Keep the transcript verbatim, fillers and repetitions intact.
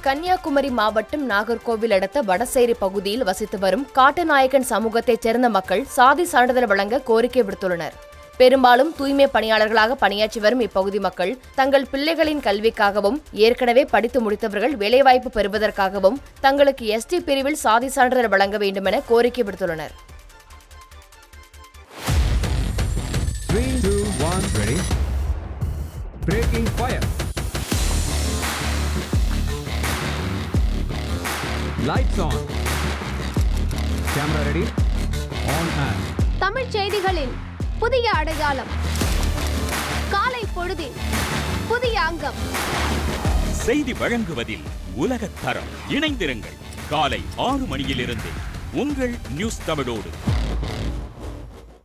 கன்னியாகுமரி மாவட்டம் நாகர்கோவில் அடுத்த வடசேரி பகுதியில் வசித்து வரும் காட்டுநாயக்கன் சமூகத்தைச் சேர்ந்த மக்கள் சாதி சான்றிதழ் வழங்க கோரிக்கை விடுத்துள்ளனர். பெரும்பாலும் தூய்மை பணியாளர்களாக பணியாற்றி வரும் இப்பகுதி மக்கள் தங்கள் பிள்ளைகளின் கல்விக்காகவும் ஏற்கனவே படித்து முடித்தவர்கள் வேலைவாய்ப்பு பெறுவதற்காகவும் தங்களுக்கு எஸ்டி பிரிவில் சாதி சான்றிதழ் வழங்க வேண்டும் என கோரிக்கை விடுத்துள்ளனர். Lights on. Camera ready. On and. Tamil செய்திகளின் புதிய அடையாளம். காலை பொழுதில் புதிய அங்கம். செய்தி வழங்குவதில் உலகத் தரம். இணைந்திருங்கள். காலை ஆறு மணியிலிருந்து உங்கள் நியூஸ் தமிழோடு.